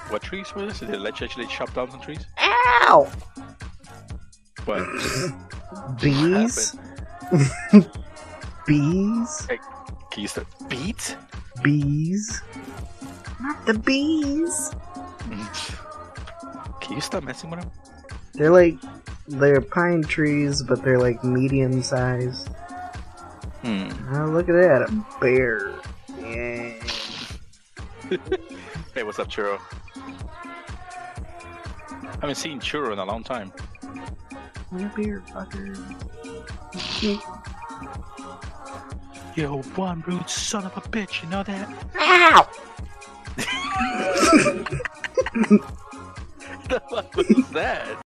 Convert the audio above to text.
What trees were this? Did they actually chop down some trees? Ow! What? Bees? Bees? Hey, can you start beat? Bees? Not the bees! Can you stop messing with them? They're pine trees, but they're like medium sized. Oh, look at that, a bear. Yeah. Hey, what's up, Churro? I haven't seen Churro in a long time. Come here, fucker. Yo, one rude son of a bitch, you know that? Ow! The fuck was that?